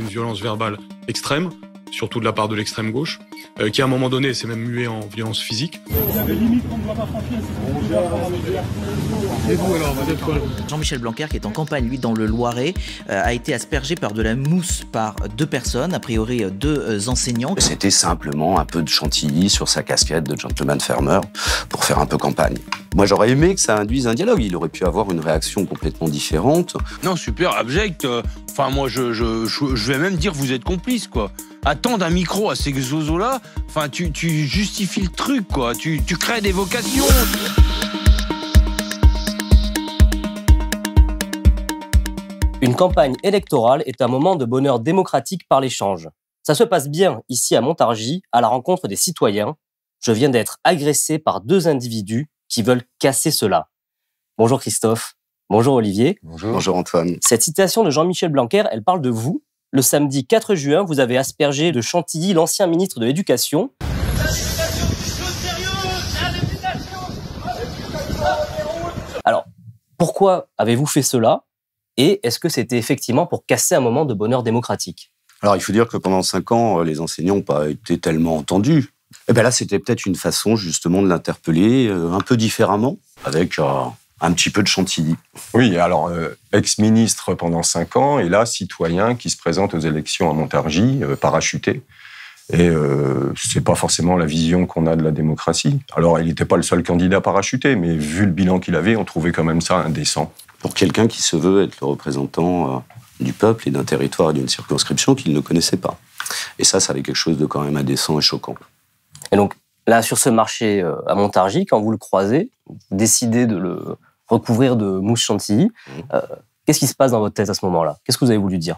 une violence verbale extrême, surtout de la part de l'extrême gauche, qui à un moment donné s'est même mué en violence physique. Il y a des limites qu'on ne doit pas franchir. Et vous alors, vous êtes quoi? Jean-Michel Blanquer, qui est en campagne, lui, dans le Loiret, a été aspergé par de la mousse par 2 personnes, a priori 2 enseignants. C'était simplement un peu de chantilly sur sa casquette de gentleman farmer pour faire un peu campagne. Moi, j'aurais aimé que ça induise un dialogue. Il aurait pu avoir une réaction complètement différente. Non, super, abject. Enfin, moi, je vais même dire que vous êtes complice, quoi. Attendre un micro à ces zozos-là, enfin, tu justifies le truc, quoi. Tu crées des vocations. Une campagne électorale est un moment de bonheur démocratique par l'échange. Ça se passe bien ici à Montargis, à la rencontre des citoyens. Je viens d'être agressé par 2 individus qui veulent casser cela. Bonjour Christophe. Bonjour Olivier. Bonjour Antoine. Cette citation de Jean-Michel Blanquer, elle parle de vous. Le samedi 4 juin, vous avez aspergé de chantilly l'ancien ministre de l'Éducation. Alors, pourquoi avez-vous fait cela? Et est-ce que c'était effectivement pour casser un moment de bonheur démocratique? Alors, il faut dire que pendant 5 ans, les enseignants n'ont pas été tellement entendus. Et bien là, c'était peut-être une façon justement de l'interpeller un peu différemment, avec un petit peu de chantilly. Oui, alors, ex-ministre pendant 5 ans, et là, citoyen qui se présente aux élections à Montargis, parachuté. Et c'est pas forcément la vision qu'on a de la démocratie. Alors, il n'était pas le seul candidat parachuté, mais vu le bilan qu'il avait, on trouvait quand même ça indécent. Pour quelqu'un qui se veut être le représentant du peuple et d'un territoire et d'une circonscription qu'il ne connaissait pas. Et ça avait quelque chose de quand même indécent et choquant. Et donc, là, sur ce marché à Montargis, quand vous le croisez, vous décidez de le recouvrir de mousse chantilly. Qu'est-ce qui se passe dans votre tête à ce moment-là? Qu'est-ce que vous avez voulu dire?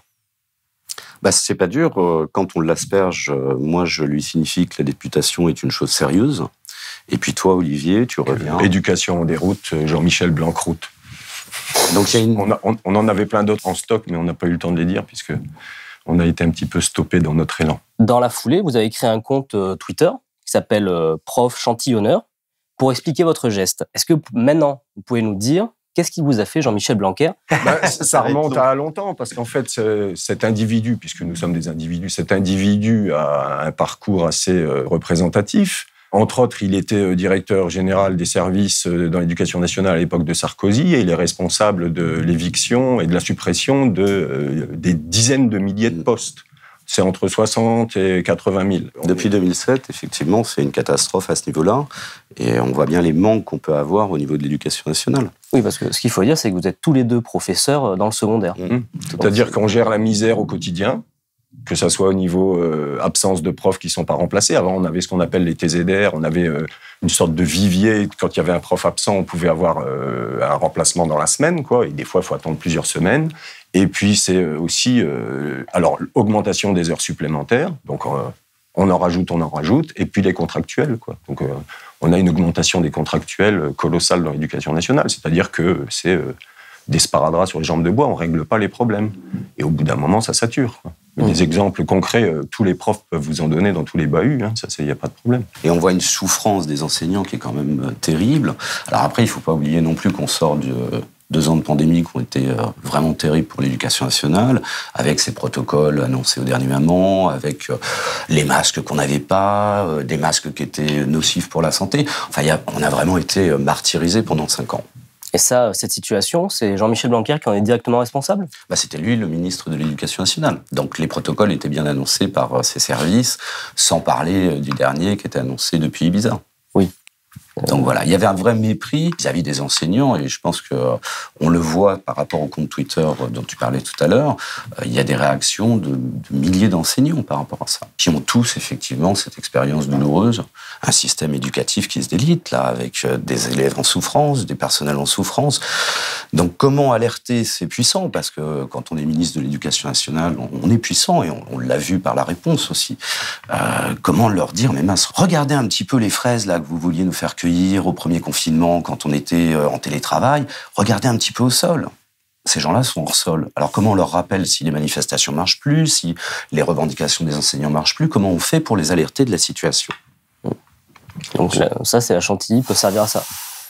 C'est pas dur. Quand on l'asperge, moi, je lui signifie que la députation est une chose sérieuse. Et puis toi, Olivier, tu reviens. Éducation en déroute, Jean-Michel Blancroute. Donc, on en avait plein d'autres en stock, mais on n'a pas eu le temps de les dire, puisque on a été un petit peu stoppé dans notre élan. Dans la foulée, vous avez créé un compte Twitter qui s'appelle Prof Chantillonneur pour expliquer votre geste. Est-ce que maintenant, vous pouvez nous dire qu'est-ce qui vous a fait, Jean-Michel Blanquer? Ça remonte à longtemps, parce qu'en fait, cet individu, puisque nous sommes des individus, cet individu a un parcours assez représentatif. Entre autres, il était directeur général des services dans l'éducation nationale à l'époque de Sarkozy, et il est responsable de l'éviction et de la suppression des dizaines de milliers de postes. C'est entre 60 et 80 000. Depuis 2007, effectivement, c'est une catastrophe à ce niveau-là. Et on voit bien les manques qu'on peut avoir au niveau de l'éducation nationale. Oui, parce que ce qu'il faut dire, c'est que vous êtes tous les 2 professeurs dans le secondaire. C'est-à-dire qu'on gère la misère au quotidien, que ça soit au niveau absence de profs qui ne sont pas remplacés. Avant, on avait ce qu'on appelle les TZR, on avait une sorte de vivier. Quand il y avait un prof absent, on pouvait avoir un remplacement dans la semaine, quoi. Et des fois, il faut attendre plusieurs semaines. Et puis, c'est aussi augmentation des heures supplémentaires. Donc, on en rajoute. Et puis, les contractuels, quoi. Donc, on a une augmentation des contractuels colossale dans l'éducation nationale. C'est-à-dire que c'est des sparadraps sur les jambes de bois. On ne règle pas les problèmes. Et au bout d'un moment, ça sature, quoi. Des exemples concrets, tous les profs peuvent vous en donner dans tous les bahuts, ça, il n'y a pas de problème. Et on voit une souffrance des enseignants qui est quand même terrible. Alors après, il ne faut pas oublier non plus qu'on sort de 2 ans de pandémie qui ont été vraiment terribles pour l'éducation nationale, avec ces protocoles annoncés au dernier moment, avec les masques qu'on n'avait pas, des masques qui étaient nocifs pour la santé. Enfin, on a vraiment été martyrisés pendant 5 ans. Et ça, cette situation, c'est Jean-Michel Blanquer qui en est directement responsable? C'était lui, le ministre de l'Éducation nationale. Donc les protocoles étaient bien annoncés par ses services, sans parler du dernier qui était annoncé depuis Ibiza. Oui. Donc voilà, il y avait un vrai mépris vis-à-vis des enseignants, et je pense qu'on le voit par rapport au compte Twitter dont tu parlais tout à l'heure. Il y a des réactions de milliers d'enseignants par rapport à ça, qui ont tous effectivement cette expérience douloureuse, un système éducatif qui se délite là, avec des élèves en souffrance, des personnels en souffrance. Donc comment alerter? C'est puissant, parce que quand on est ministre de l'Éducation nationale, on est puissant, et on l'a vu par la réponse aussi. Comment leur dire, mais mince, regardez un petit peu les fraises là que vous vouliez nous faire cueillir au premier confinement quand on était en télétravail, regardez un petit peu au sol. Ces gens-là sont hors sol. Alors comment on leur rappelle si les manifestations marchent plus, si les revendications des enseignants marchent plus? Comment on fait pour les alerter de la situation? Donc ça, c'est la chantilly, peut servir à ça.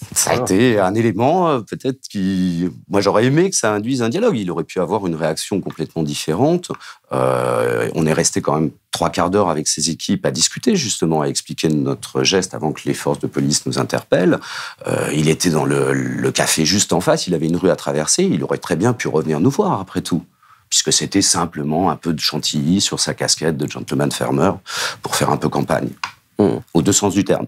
Ça a été un élément, peut-être, qui... Moi, j'aurais aimé que ça induise un dialogue. Il aurait pu avoir une réaction complètement différente. On est resté quand même 3/4 d'heure avec ses équipes à discuter, justement, à expliquer notre geste avant que les forces de police nous interpellent. Il était dans le café juste en face, il avait une rue à traverser, il aurait très bien pu revenir nous voir, après tout. Puisque c'était simplement un peu de chantilly sur sa casquette de gentleman farmer pour faire un peu campagne. Aux deux sens du terme.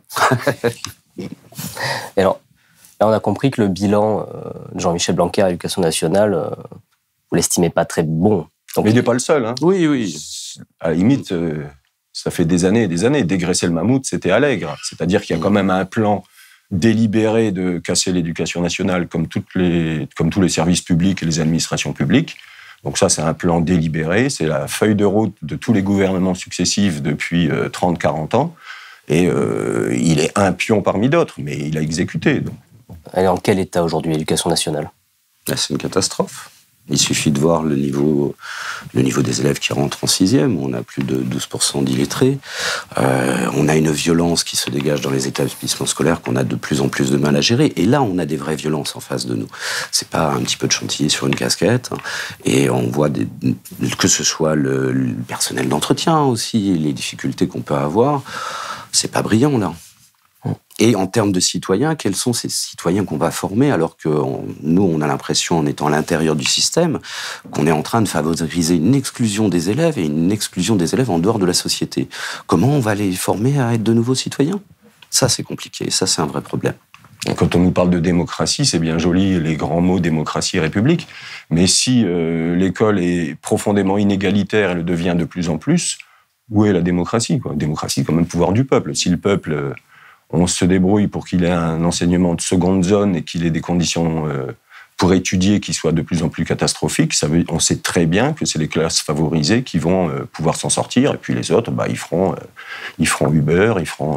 Et alors, là, on a compris que le bilan de Jean-Michel Blanquer à l'Éducation nationale, vous l'estimez pas très bon. Donc, Mais il n'est pas le seul. Hein. Oui. À la limite, ça fait des années et des années. Dégraisser le mammouth, c'était Allègre. C'est-à-dire qu'il y a quand même un plan délibéré de casser l'Éducation nationale comme tous les services publics et les administrations publiques. Donc ça, c'est un plan délibéré. C'est la feuille de route de tous les gouvernements successifs depuis 30-40 ans. Et il est un pion parmi d'autres, mais il a exécuté. Donc. Elle est en quel état aujourd'hui, l'Éducation nationale ? C'est une catastrophe. Il suffit de voir le niveau des élèves qui rentrent en 6e. On a plus de 12% d'illettrés. On a une violence qui se dégage dans les établissements scolaires qu'on a de plus en plus de mal à gérer. Et là, on a des vraies violences en face de nous. C'est pas un petit peu de chantilly sur une casquette. Et on voit que ce soit le personnel d'entretien aussi, les difficultés qu'on peut avoir. C'est pas brillant, là. Et en termes de citoyens, quels sont ces citoyens qu'on va former alors que nous, on a l'impression, en étant à l'intérieur du système, qu'on est en train de favoriser une exclusion des élèves et une exclusion des élèves en dehors de la société. Comment on va les former à être de nouveaux citoyens ? Ça, c'est compliqué. Ça, c'est un vrai problème. Quand on nous parle de démocratie, c'est bien joli les grands mots démocratie et république. Mais si l'école est profondément inégalitaire et le devient de plus en plus, où est la démocratie, quoi ? Démocratie, c'est quand même le pouvoir du peuple. Si le peuple... on se débrouille pour qu'il ait un enseignement de seconde zone et qu'il ait des conditions pour étudier qui soient de plus en plus catastrophiques, on sait très bien que c'est les classes favorisées qui vont pouvoir s'en sortir, et puis les autres, ils feront Uber,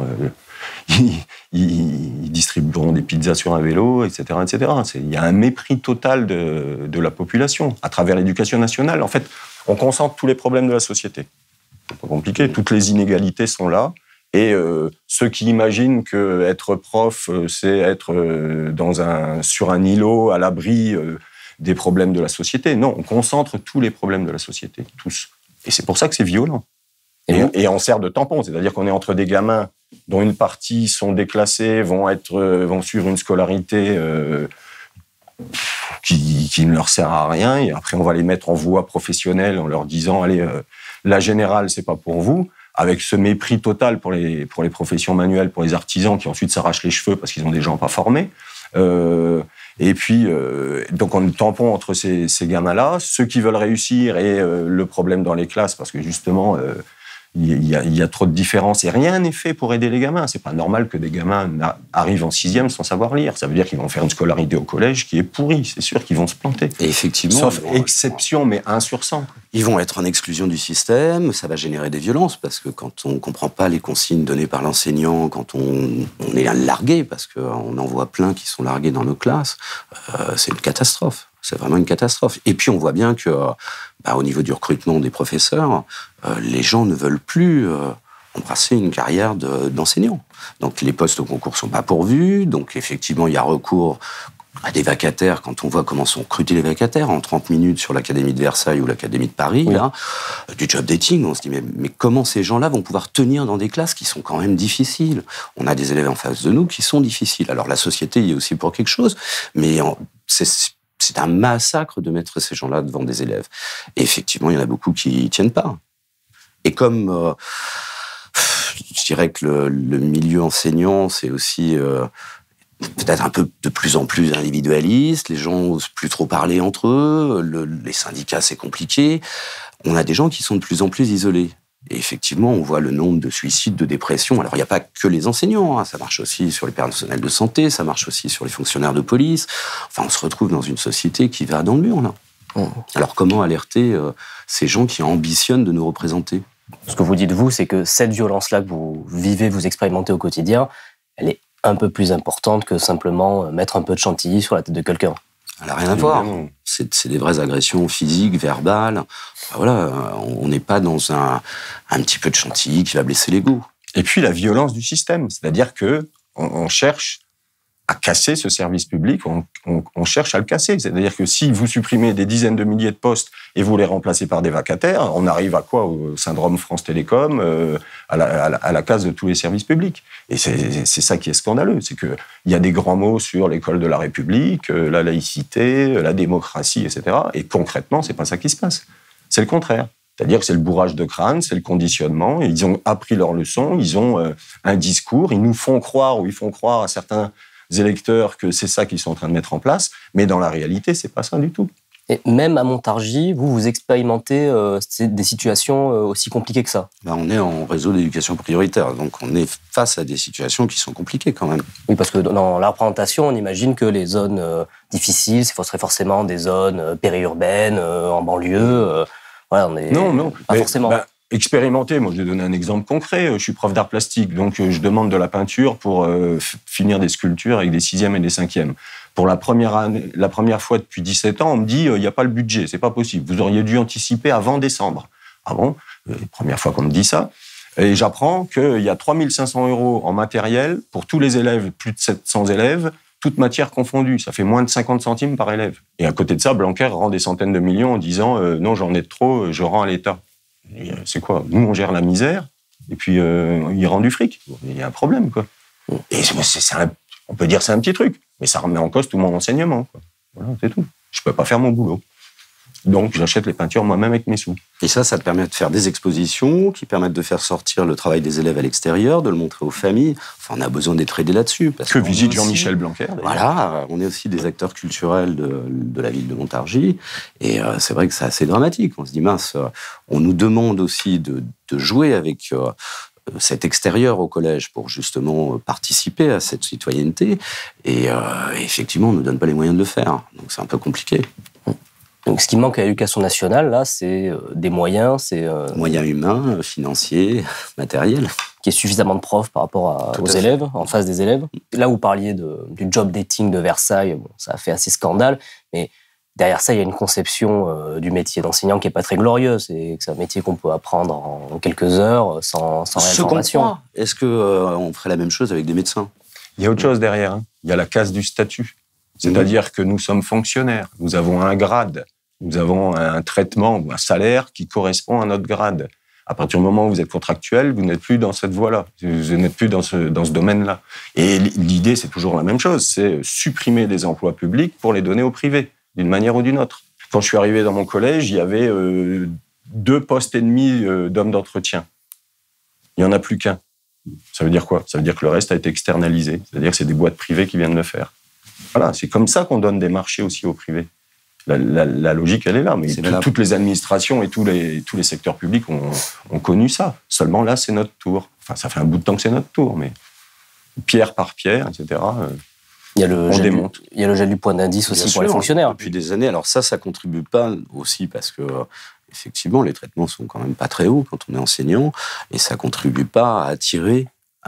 ils distribueront des pizzas sur un vélo, etc., etc. Il y a un mépris total de la population à travers l'Éducation nationale. En fait, on concentre tous les problèmes de la société. C'est pas compliqué, toutes les inégalités sont là. Et ceux qui imaginent que être prof, c'est être sur un îlot à l'abri des problèmes de la société. Non, on concentre tous les problèmes de la société, tous. Et c'est pour ça que c'est violent. Et on sert de tampon, c'est-à-dire qu'on est entre des gamins dont une partie sont déclassés, vont suivre une scolarité qui ne leur sert à rien, et après on va les mettre en voie professionnelle en leur disant allez, la générale c'est pas pour vous. Avec ce mépris total pour les professions manuelles, pour les artisans qui ensuite s'arrachent les cheveux parce qu'ils ont des gens pas formés. Et puis, donc on est tampon entre ces gamins-là, ceux qui veulent réussir et le problème dans les classes parce que justement, il y a trop de différences et rien n'est fait pour aider les gamins. C'est pas normal que des gamins arrivent en 6e sans savoir lire. Ça veut dire qu'ils vont faire une scolarité au collège qui est pourrie. C'est sûr qu'ils vont se planter. Et effectivement. Sauf exception, mais 1 sur 100. Ils vont être en exclusion du système, ça va générer des violences, parce que quand on ne comprend pas les consignes données par l'enseignant, quand on est largué, parce qu'on en voit plein qui sont largués dans nos classes, c'est une catastrophe. C'est vraiment une catastrophe. Et puis on voit bien que, au niveau du recrutement des professeurs, les gens ne veulent plus embrasser une carrière d'enseignant. Donc les postes au concours sont pas pourvus, donc effectivement il y a recours à des vacataires, quand on voit comment sont recrutés les vacataires en 30 minutes sur l'Académie de Versailles ou l'Académie de Paris, oui. Là, du job dating, on se dit mais comment ces gens-là vont pouvoir tenir dans des classes qui sont quand même difficiles ? On a des élèves en face de nous qui sont difficiles. Alors la société y est aussi pour quelque chose, mais c'est un massacre de mettre ces gens-là devant des élèves. Et effectivement, il y en a beaucoup qui y tiennent pas. Et comme je dirais que le milieu enseignant, c'est aussi peut-être un peu de plus en plus individualiste, les gens n'osent plus trop parler entre eux, les syndicats c'est compliqué, on a des gens qui sont de plus en plus isolés. Et effectivement, on voit le nombre de suicides, de dépressions. Alors, il n'y a pas que les enseignants, hein. Ça marche aussi sur les personnels de santé, ça marche aussi sur les fonctionnaires de police. Enfin, on se retrouve dans une société qui va dans le mur, là. Alors, comment alerter ces gens qui ambitionnent de nous représenter ? Ce que vous dites, vous, c'est que cette violence-là que vous vivez, vous expérimentez au quotidien, elle est un peu plus importante que simplement mettre un peu de chantilly sur la tête de quelqu'un. Elle n'a rien à voir. C'est des vraies agressions physiques, verbales. Voilà, on n'est pas dans un petit peu de chantilly qui va blesser l'ego. Et puis la violence du système, c'est-à-dire que on cherche à casser ce service public, on cherche à le casser. C'est-à-dire que si vous supprimez des dizaines de milliers de postes et vous les remplacez par des vacataires, on arrive à quoi? Au syndrome France Télécom, à la casse de tous les services publics. Et c'est ça qui est scandaleux, c'est qu'il y a des grands mots sur l'école de la République, la laïcité, la démocratie, etc. Et concrètement, c'est pas ça qui se passe. C'est le contraire. C'est-à-dire que c'est le bourrage de crâne, c'est le conditionnement. Ils ont appris leur leçon, ils ont un discours, ils nous font croire, ou ils font croire à certains électeurs que c'est ça qu'ils sont en train de mettre en place, mais dans la réalité, c'est pas ça du tout. Et même à Montargis, vous expérimentez des situations aussi compliquées que ça? On est en réseau d'éducation prioritaire, donc on est face à des situations qui sont compliquées quand même. Oui, parce que dans la représentation, on imagine que les zones difficiles, ce serait forcément des zones périurbaines, en banlieue. Voilà, on est non, pas forcément. Expérimenter, moi je vais donner un exemple concret. Je suis prof d'art plastique, donc je demande de la peinture pour finir des sculptures avec des 6e et des 5e. Pour la première fois depuis 17 ans, on me dit il n'y a pas le budget, c'est pas possible. Vous auriez dû anticiper avant décembre. Ah bon? Première fois qu'on me dit ça. Et j'apprends qu'il y a 3 500 € en matériel pour tous les élèves, plus de 700 élèves, toutes matières confondues. Ça fait moins de 50 centimes par élève. Et à côté de ça, Blanquer rend des centaines de millions en disant non, j'en ai trop, je rends à l'État. C'est quoi? Nous, on gère la misère, et puis il rend du fric. Il y a un problème, quoi. Et on peut dire que c'est un petit truc, mais ça remet en cause tout mon enseignement, quoi. Voilà, c'est tout. Je peux pas faire mon boulot. Donc, j'achète les peintures moi-même avec mes sous. Et ça te permet de faire des expositions qui permettent de faire sortir le travail des élèves à l'extérieur, de le montrer aux familles. Enfin, on a besoin d'être aidé là-dessus. Que visite Jean-Michel Blanquer, d'ailleurs. Voilà, on est aussi des acteurs culturels de la ville de Montargis. Et c'est vrai que c'est assez dramatique. On se dit, mince, on nous demande aussi de jouer avec cet extérieur au collège pour justement participer à cette citoyenneté. Et effectivement, on ne nous donne pas les moyens de le faire. Donc c'est un peu compliqué. Donc, ce qui manque à l'éducation nationale, là, c'est des moyens, c'est... Moyens humains, financiers, matériels. Qu'il y ait suffisamment de profs par rapport aux élèves, en face des élèves. Là, vous parliez du job dating de Versailles, bon, ça a fait assez scandale, mais derrière ça, il y a une conception du métier d'enseignant qui n'est pas très glorieuse. C'est un métier qu'on peut apprendre en quelques heures, sans réelle formation. Est-ce qu'on ferait la même chose avec des médecins? Il y a autre chose derrière. Hein. Il y a la casse du statut. C'est-à-dire que nous sommes fonctionnaires, nous avons un grade, nous avons un traitement ou un salaire qui correspond à notre grade. À partir du moment où vous êtes contractuel, vous n'êtes plus dans cette voie-là, vous n'êtes plus dans ce domaine-là. Et l'idée, c'est toujours la même chose, c'est supprimer des emplois publics pour les donner au privé, d'une manière ou d'une autre. Quand je suis arrivé dans mon collège, il y avait 2 postes et demi d'hommes d'entretien. Il n'y en a plus qu'un. Ça veut dire quoi? Ça veut dire que le reste a été externalisé. C'est-à-dire que c'est des boîtes privées qui viennent le faire. Voilà, c'est comme ça qu'on donne des marchés aussi au privé. La logique, elle est là. Mais toutes les administrations et tous les secteurs publics ont connu ça. Seulement là, c'est notre tour. Enfin, ça fait un bout de temps que c'est notre tour, mais pierre par pierre, etc., on démonte. Il y a le gel du point d'indice aussi pour les fonctionnaires. Depuis des années. Alors ça contribue pas aussi parce que effectivement, les traitements sont quand même pas très hauts quand on est enseignant et ça contribue pas à attirer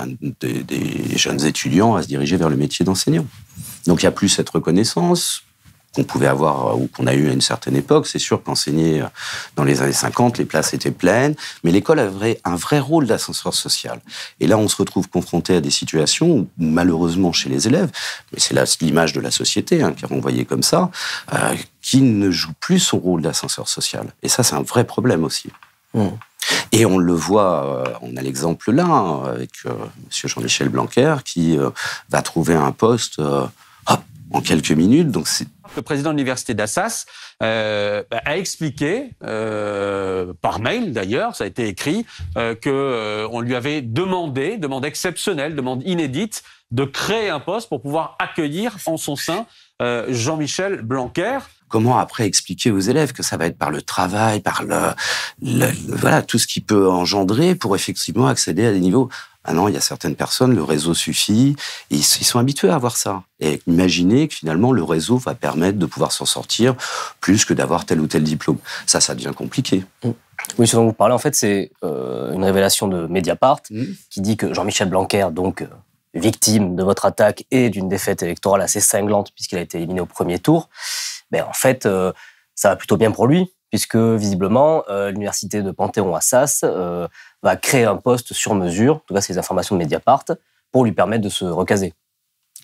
des jeunes étudiants à se diriger vers le métier d'enseignant. Donc il n'y a plus cette reconnaissance qu'on pouvait avoir ou qu'on a eu à une certaine époque. C'est sûr qu'enseigner dans les années 50, les places étaient pleines, mais l'école avait un vrai rôle d'ascenseur social. Et là, on se retrouve confronté à des situations où, malheureusement chez les élèves, mais c'est l'image de la société qui est renvoyée comme ça, qui ne joue plus son rôle d'ascenseur social. Et ça, c'est un vrai problème aussi. Et on le voit, on a l'exemple là, avec M. Jean-Michel Blanquer, qui va trouver un poste en quelques minutes. Donc le président de l'université d'Assas a expliqué, par mail d'ailleurs, ça a été écrit, qu'on lui avait demande exceptionnelle, demande inédite, de créer un poste pour pouvoir accueillir en son sein Jean-Michel Blanquer. Comment après expliquer aux élèves que ça va être par le travail, par voilà, tout ce qui peut engendrer pour effectivement accéder à des niveaux. Ah non, il y a certaines personnes, le réseau suffit, et ils sont habitués à avoir ça. Et imaginez que finalement, le réseau va permettre de pouvoir s'en sortir plus que d'avoir tel ou tel diplôme. Ça devient compliqué. Oui, ce dont vous parlez, en fait, c'est une révélation de Mediapart qui dit que Jean-Michel Blanquer, donc victime de votre attaque et d'une défaite électorale assez cinglante puisqu'il a été éliminé au premier tour, en fait, ça va plutôt bien pour lui, puisque visiblement, l'université de Panthéon-Assas va créer un poste sur mesure, en tout cas c'est les informations de Mediapart, pour lui permettre de se recaser.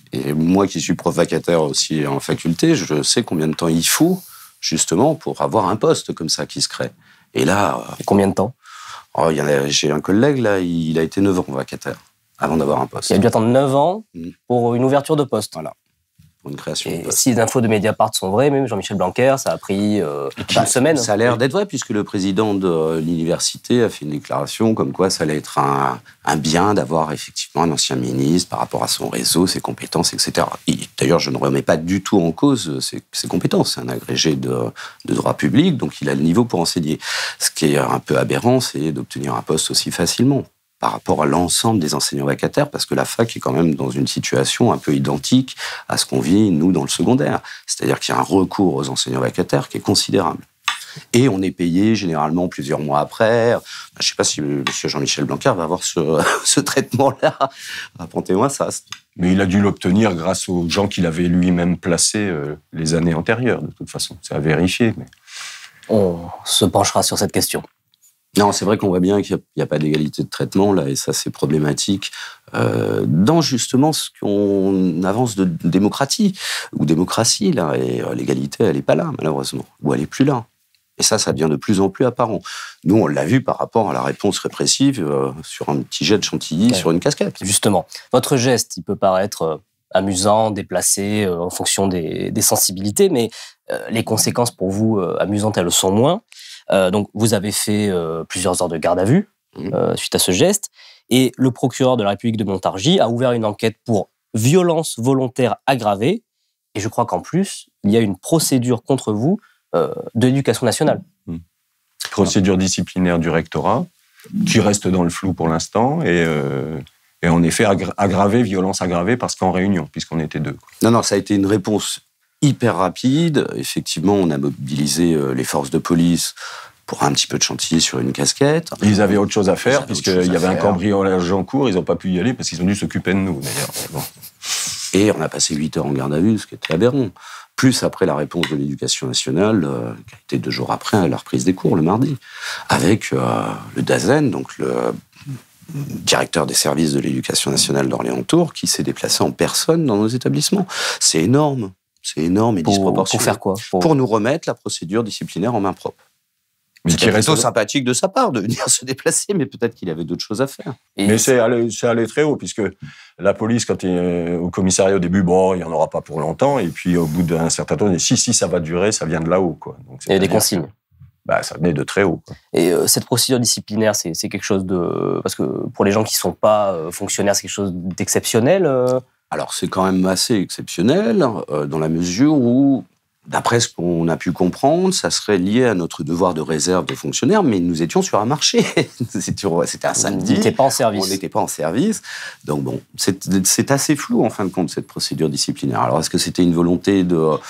Et moi qui suis prof vacataire aussi en faculté, je sais combien de temps il faut justement pour avoir un poste comme ça qui se crée. Et là... Et combien de temps? J'ai un collègue, là, il a été 9 ans vacataire avant d'avoir un poste. Il a dû attendre 9 ans pour une ouverture de poste. Voilà. Pour une création Et de poste. si les infos de Mediapart sont vraies, même Jean-Michel Blanquer, ça a pris une semaine. Ça a l'air d'être vrai, puisque le président de l'université a fait une déclaration comme quoi ça allait être un bien d'avoir effectivement un ancien ministre par rapport à son réseau, ses compétences, etc. D'ailleurs, je ne remets pas du tout en cause ses compétences. C'est un agrégé de droit public, donc il a le niveau pour enseigner. Ce qui est un peu aberrant, c'est d'obtenir un poste aussi facilement par rapport à l'ensemble des enseignants vacataires, parce que la fac est quand même dans une situation un peu identique à ce qu'on vit, nous, dans le secondaire. C'est-à-dire qu'il y a un recours aux enseignants vacataires qui est considérable. Et on est payé généralement plusieurs mois après. Je ne sais pas si M. Jean-Michel Blanquer va avoir ce traitement-là. Racontez-moi ça. Mais il a dû l'obtenir grâce aux gens qu'il avait lui-même placés les années antérieures, de toute façon. C'est à vérifier. Mais... On se penchera sur cette question. Non, c'est vrai qu'on voit bien qu'il n'y a pas d'égalité de traitement, là, et ça, c'est problématique. Dans justement ce qu'on avance de démocratie, là, et l'égalité, elle n'est pas là, malheureusement, ou elle n'est plus là. Et ça devient de plus en plus apparent. Nous, on l'a vu par rapport à la réponse répressive sur un petit jet de chantilly, sur une casquette. Justement, votre geste, il peut paraître amusant, déplacé, en fonction des sensibilités, mais les conséquences pour vous, amusantes, elles le sont moins. Donc, vous avez fait plusieurs heures de garde à vue suite à ce geste. Et le procureur de la République de Montargis a ouvert une enquête pour violence volontaire aggravée. Et je crois qu'en plus, il y a une procédure contre vous de l'Éducation nationale. Procédure disciplinaire du rectorat, qui reste dans le flou pour l'instant. Et en effet, violence aggravée, parce qu'en réunion, puisqu'on était 2. Non, ça a été une réponse hyper rapide. Effectivement, on a mobilisé les forces de police pour un petit peu de chantilly sur une casquette. Ils avaient autre chose à faire, puisqu'il y avait un cambriolage en cours. Ils n'ont pas pu y aller parce qu'ils ont dû s'occuper de nous, d'ailleurs. Bon. Et on a passé 8 heures en garde à vue, ce qui était aberrant. Plus après la réponse de l'Éducation nationale, qui a été 2 jours après à la reprise des cours, le mardi, avec le DAZEN, donc le directeur des services de l'Éducation nationale d'Orléans-Tours, qui s'est déplacé en personne dans nos établissements. C'est énorme. C'est énorme et disproportionné. Pour faire quoi? Pour nous remettre la procédure disciplinaire en main propre. Mais c'est plutôt sympathique de sa part de venir se déplacer, mais peut-être qu'il avait d'autres choses à faire. Mais c'est allé très haut, puisque la police, quand il est au commissariat au début, bon, il n'y en aura pas pour longtemps, et puis au bout d'un certain temps, on dit si, ça va durer, ça vient de là-haut, quoi. Donc, il y a des consignes. Ça venait de très haut, quoi. Et cette procédure disciplinaire, c'est quelque chose de... Parce que pour les gens qui ne sont pas fonctionnaires, c'est quelque chose d'exceptionnel. Alors, c'est quand même assez exceptionnel, dans la mesure où, d'après ce qu'on a pu comprendre, ça serait lié à notre devoir de réserve de fonctionnaires, mais nous étions sur un marché. C'était un samedi. Vous n'étiez pas en service. On n'était pas en service. Donc bon, c'est assez flou, en fin de compte, cette procédure disciplinaire. Alors, est-ce que c'était une volonté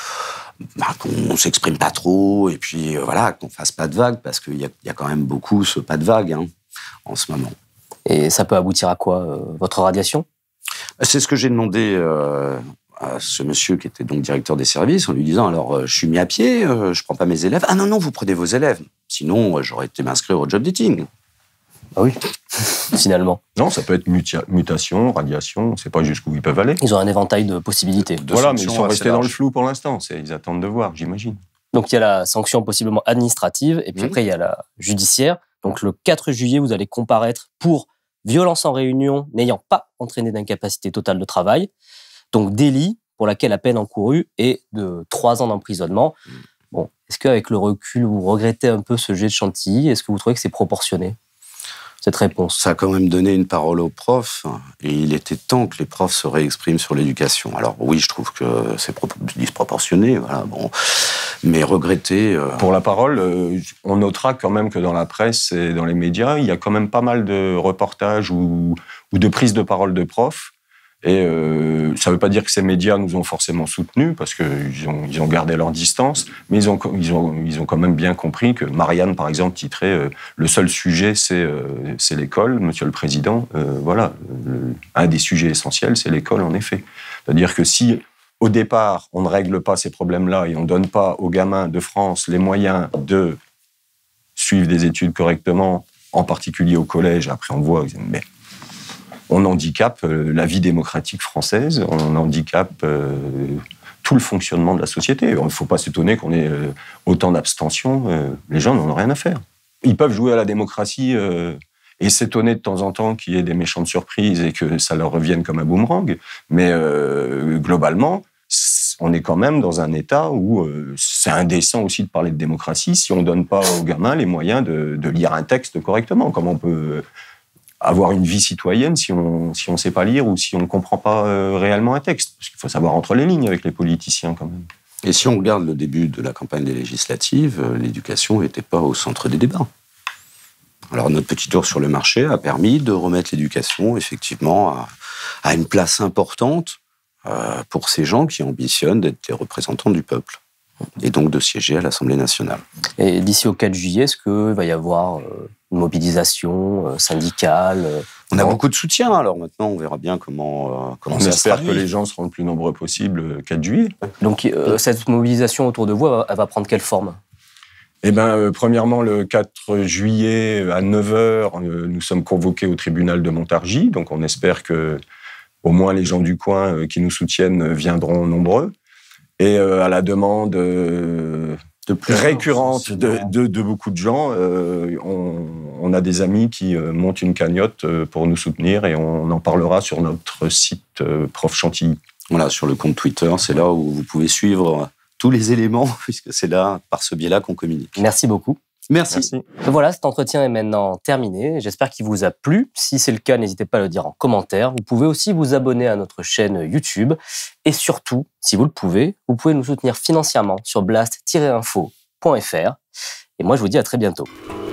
qu'on s'exprime pas trop, et puis voilà, qu'on fasse pas de vagues, parce qu'il y a quand même beaucoup ce pas de vagues en ce moment. Et ça peut aboutir à quoi, votre radiation? C'est ce que j'ai demandé à ce monsieur qui était donc directeur des services, en lui disant, alors, je suis mis à pied, je prends pas mes élèves. Ah non, vous prenez vos élèves. Sinon, j'aurais été m'inscrire au job dating. Ah oui, finalement. Non, ça peut être mutation, radiation, on ne sait pas jusqu'où ils peuvent aller. Ils ont un éventail de possibilités. Voilà, mais ils sont restés dans le flou pour l'instant. Ils attendent de voir, j'imagine. Donc il y a la sanction possiblement administrative, et puis après il y a la judiciaire. Donc le 4 juillet, vous allez comparaître pour violence en réunion n'ayant pas entraîné d'incapacité totale de travail. Donc délit pour laquelle la peine encourue est de 3 ans d'emprisonnement. Bon, est-ce qu'avec le recul, vous regrettez un peu ce jet de chantilly? Est-ce que vous trouvez que c'est proportionné, cette réponse? Ça a quand même donné une parole aux profs, et il était temps que les profs se réexpriment sur l'éducation. Alors oui, je trouve que c'est disproportionné, voilà, bon, mais regretter... Pour la parole, on notera quand même que dans la presse et dans les médias, il y a quand même pas mal de reportages ou de prises de parole de profs. Et ça ne veut pas dire que ces médias nous ont forcément soutenus, parce qu'ils ont gardé leur distance, mais ils ont quand même bien compris que Marianne, par exemple, titrait le seul sujet, c'est l'école, Monsieur le Président. Voilà, un des sujets essentiels, c'est l'école, en effet. C'est-à-dire que si, au départ, on ne règle pas ces problèmes-là et on ne donne pas aux gamins de France les moyens de suivre des études correctement, en particulier au collège, après on voit, mais on handicape la vie démocratique française, on handicape tout le fonctionnement de la société. Il ne faut pas s'étonner qu'on ait autant d'abstention. Les gens n'en ont rien à faire. Ils peuvent jouer à la démocratie et s'étonner de temps en temps qu'il y ait des méchantes surprises et que ça leur revienne comme un boomerang. Mais globalement, on est quand même dans un état où c'est indécent aussi de parler de démocratie si on ne donne pas aux gamins les moyens de lire un texte correctement. Comment on peut avoir une vie citoyenne si on sait pas lire ou si on ne comprend pas réellement un texte? Parce qu'il faut savoir entre les lignes avec les politiciens quand même. Et si on regarde le début de la campagne des législatives, l'éducation n'était pas au centre des débats. Alors notre petit tour sur le marché a permis de remettre l'éducation effectivement à une place importante pour ces gens qui ambitionnent d'être les représentants du peuple et donc de siéger à l'Assemblée nationale. Et d'ici au 4 juillet, est-ce qu'il va y avoir une mobilisation syndicale? On a beaucoup de soutien, alors maintenant on verra bien comment On ça se espère traduit. que les gens seront le plus nombreux possible le 4 juillet. Donc cette mobilisation autour de vous, elle va prendre quelle forme? Eh bien, premièrement, le 4 juillet à 9h, nous sommes convoqués au tribunal de Montargis. Donc, on espère que au moins les gens du coin qui nous soutiennent viendront nombreux. Et à la demande récurrente de beaucoup de gens, on a des amis qui montent une cagnotte pour nous soutenir et on en parlera sur notre site Prof Chantilly. Voilà, sur le compte Twitter, c'est là où vous pouvez suivre tous les éléments, puisque c'est là, par ce biais-là, qu'on communique. Merci beaucoup. Merci. Voilà, cet entretien est maintenant terminé. J'espère qu'il vous a plu. Si c'est le cas, n'hésitez pas à le dire en commentaire. Vous pouvez aussi vous abonner à notre chaîne YouTube. Et surtout, si vous le pouvez, vous pouvez nous soutenir financièrement sur blast-info.fr. Et moi, je vous dis à très bientôt.